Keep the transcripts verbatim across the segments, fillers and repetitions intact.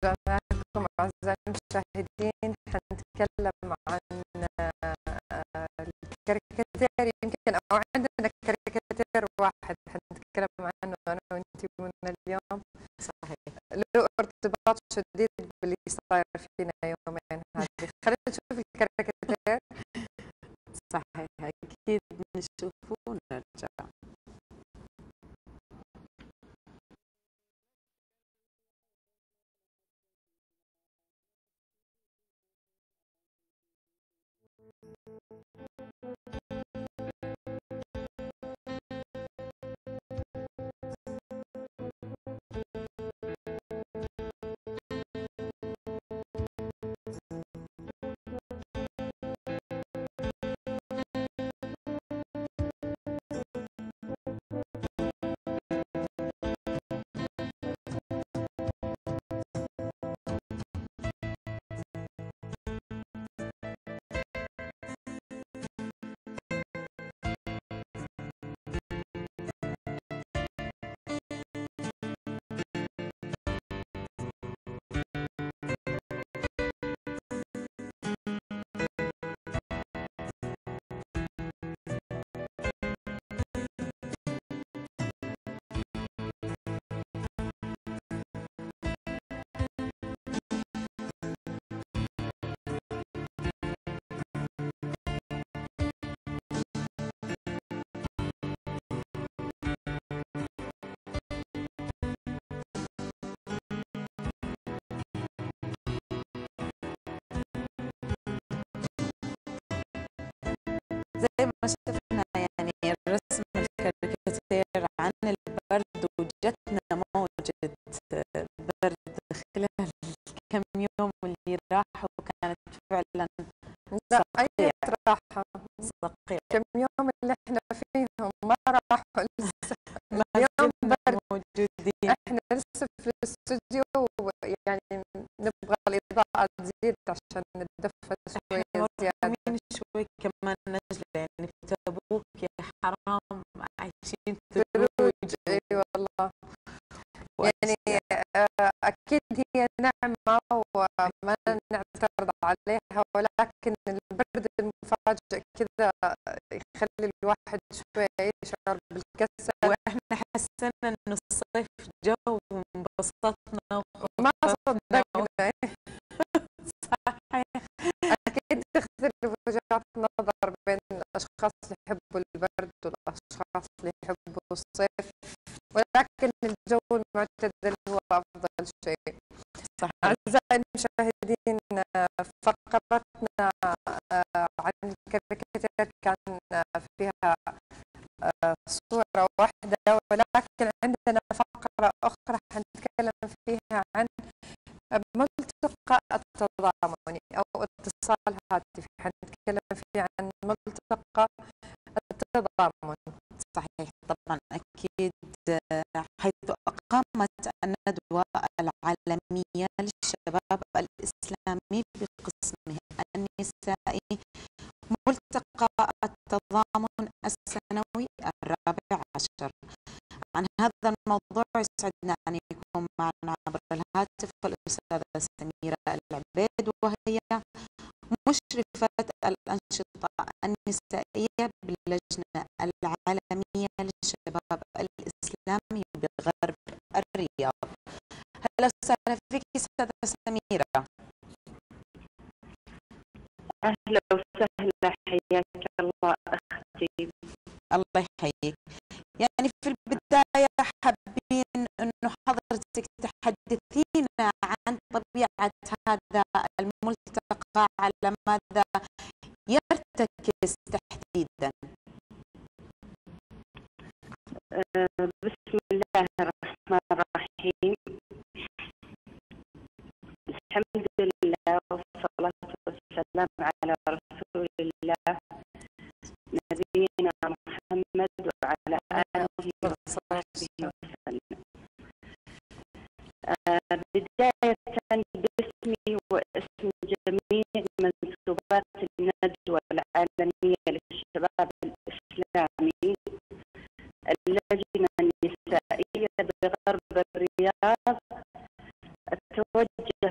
معكم أعزائي المشاهدين. حنتكلم عن الكاريكاتير يمكن، أو عندنا كاريكاتير واحد حنتكلم عنه أنا وأنتي ومنى اليوم. صحيح. له ارتباط شديد باللي صاير فينا يومين هذه. خلينا نشوف الكاريكاتير. صحيح، أكيد نشوفه ونرجع. زي ما شفنا يعني الرسم الكاريكاتير عن البرد، وجتنا موجة برد خلال كم يوم اللي راحوا، وكانت فعلا لا أي راحة صقيع. كم يوم اللي احنا فيهم ما راحوا لسه. ما اليوم برد، موجودين. احنا لسه في الاستوديو ويعني نبغى الإضاءة تزيد عشان نتدفى شوية زيادة. شوي كمان نجلة يعني في تبوك يا حرام عايشين ثلوج. اي والله يعني اكيد هي نعمة وما نعترض عليها، ولكن البرد المفاجئ كذا يخلي الواحد شوي يشعر بالكسل. واحنا حسينا انه الصيف جو وانبسطنا وما صدقنا. صحيح. اكيد تختلف وجهات النظر بين الاشخاص اللي يحبوا البرد والاشخاص اللي يحبوا الصيف، ولكن الجو المعتدل هو افضل شيء. صحيح. اعزائي المشاهدين، فقرتنا عن الكاريكاتير كان فيها صورة واحدة، ولكن عندنا فقرة أخرى حنتكلم فيها عن ملتقى التضامني أو اتصال هاتفي. حنتكلم فيه عن ملتقى التضامن. صحيح طبعا أكيد، حيث أقامت الندوة العالمية للشباب الإسلامي بقسمه النسائي ملتقى التضامن السنوي الرابع عشر. عن هذا الموضوع يسعدنا أن يكون معنا عبر الهاتف الأستاذة سميرة العبيد، وهي مشرفة الأنشطة النسائية باللجنة العالمية للشباب الإسلامي بغرب الرياض. أهلا وسهلا فيك أستاذة سميرة. أهلا وسهلا، حياك الله أختي. الله يحييك. يعني في البداية حابين أنه حضرتك تحدثينا عن طبيعة هذا الملتقى، على ماذا يرتكز تحديدا؟ أه بسم الله الرحمن الرحيم. الحمد لله والصلاة والسلام على رسول الله نبينا محمد وعلى آله وصحبه وسلم. أه بداية باسمي واسم جميع منسوبات الندوة العالمية للشباب الإسلامي اللجنة النسائية بغرب الرياض، أتوجه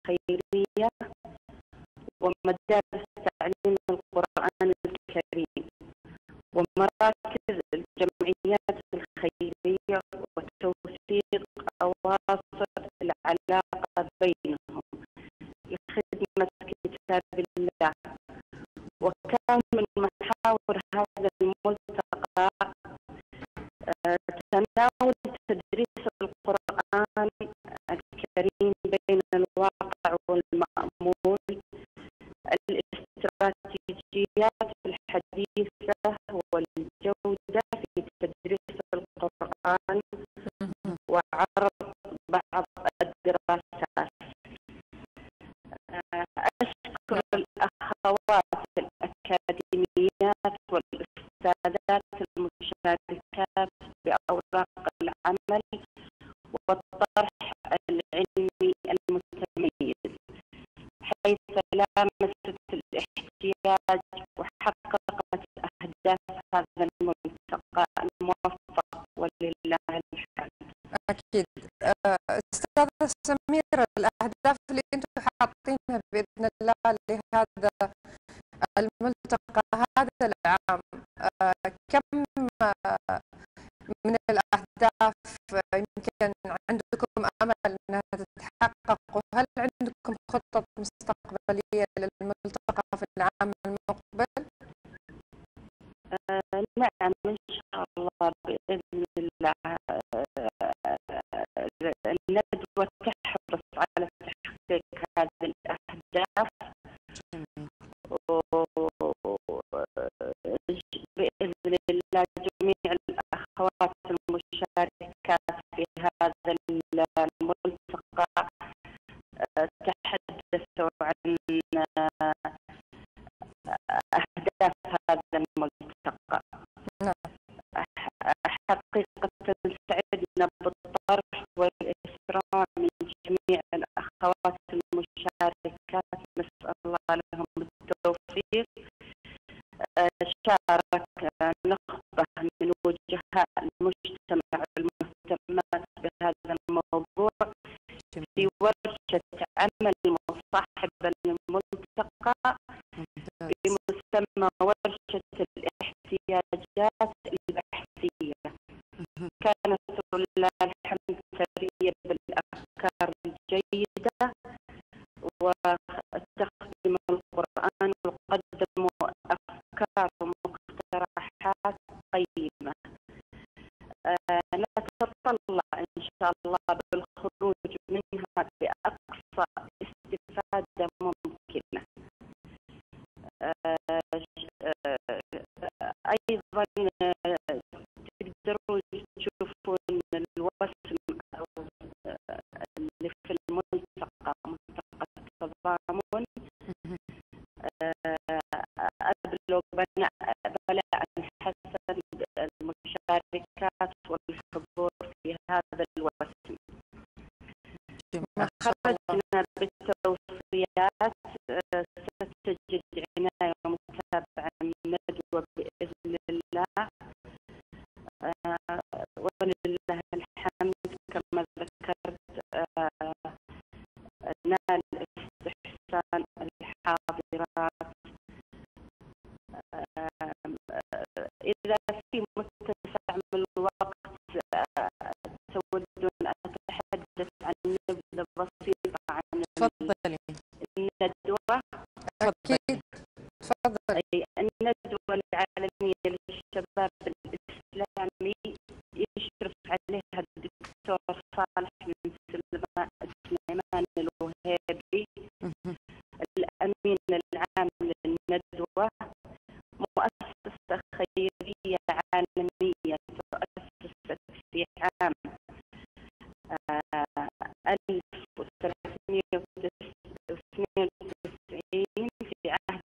الخيرية ومدارس تعليم القرآن الكريم ومراكز الجمعيات الخيرية وتوثيق أواصر العلاقة بينهم لخدمة كتاب الله. وكان من محاور هذا الملتقى تناول تدريس القرآن الكريم بين الواقع والمأمول، الاستراتيجيات الحديثة والجودة في تدريس القرآن وعرض بعض الدراسات. أشكر الأخوات الأكاديميات والأستاذات المشاركات بأوراق العمل والطرح العلمي المتميز، حيث لامست الاحتياج وحققت أهداف هذا الملتقى الموفق ولله الحمد. أكيد. أستاذة سميرة، الأهداف اللي أنتم حاطينها بإذن الله لهذا الملتقى هذا العام، كم من الأهداف يمكن عندكم أمل أنها تتحقق؟ وهل عندكم خطط مستقبلية للملتقى في العام المقبل؟ آه نعم إن شاء الله بإذن الله. الندوة تحرص على تحقيق هذه الأهداف بإذن الله. جميع الأخوات المشاركات في هذا الملتقى تحدثوا عن أهداف هذا الملتقى. حقيقة سعدنا بالطرح والإكرام من جميع الأخوات المشاركات، نسأل الله لهم التوفيق. شارك نخبة من وجهاء المجتمع المهتمات بهذا الموضوع في ورشة عمل مصاحبة للملتقى بمسمى ورشة الاحتياجات البحثية. كانت لله الحمد ثرية بالأفكار الجيدة وتقديم القرآن، وقدموا أفكار ومقترحات قيمة. آه نتطلع إن شاء الله بالخروج منها بأقصى استفادة ممكنة. آه آه أيضا تقدروا تشوفون الوسم أو اللي في الملتقى، ملتقى التضامن، أبلغ بلاء حسن المشاركات والحضور في هذا الوسم. خرجنا بالتوصيات ستجد عناية ومتابعة من الندوة بإذن الله. ولله الحمد كما ذكرت نال استحسان الحاضرات. إذا في متسع من الوقت تودون أتحدث عن نبذة بسيطة عن تفضلي. الندوة؟ أكيد تفضلي. الندوة العالمية للشباب الإسلامي يشرف عليها الدكتور صالح بن سليمان الوهيبي، الأمين العام للندوة، مؤسسة خيرية عالمية تؤسست في عام ألف وثلاثمئة واثنين وتسعين في عهد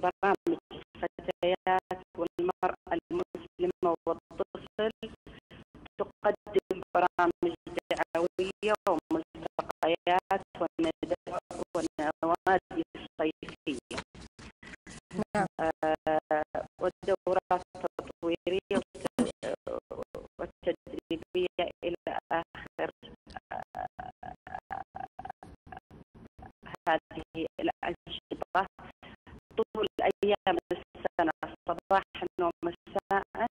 برامج الفتيات والمرأة المسلمة والطفل، تقدم برامج دعوية وملتقيات وند- ونوادي صيفية، نعم. آه، والدورات التطويرية والت- والتدريبية إلى آخر هذه الأنشطة طول أيام السنة صباحا ومساء.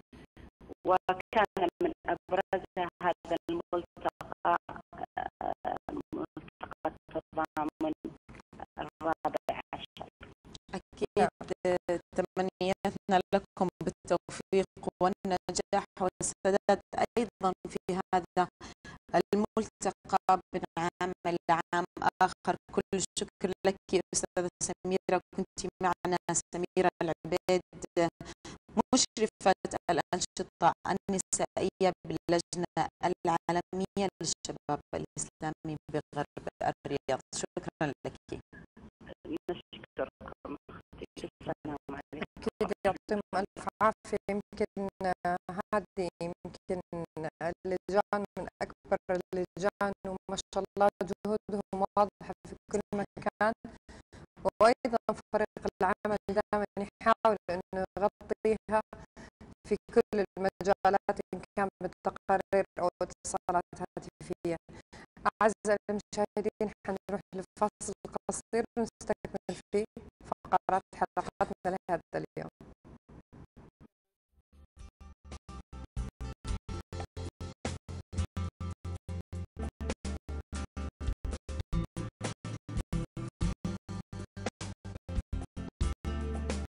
وكان من أبرزها هذا الملتقى، آه، ملتقى التضامن الرابع عشر. أكيد تمنياتنا لكم بالتوفيق والنجاح والسداد أيضا في هذا الملتقى بنعم لعام آخر. كل الشكر لك أستاذة سميرة، كنت معنا سميرة العبيد مشرفة الأنشطة النسائية باللجنة العالمية للشباب الإسلامي بغرب الرياض. شكرا لك. نشكركم أختي، السلام عليكم. أكيد يعطيهم ألف عافية. يمكن هذه يمكن اللجان من أكبر اللجان، وما شاء الله جهودهم واضحة في كل مكان، وأيضا فريق العمل دائما يحاول أنه يغطيها في كل المجالات، إن كان بالتقارير أو اتصالات هاتفية. أعزائي المشاهدين، حنروح لفاصل قصير ونستكمل فيه فقرات حلقتنا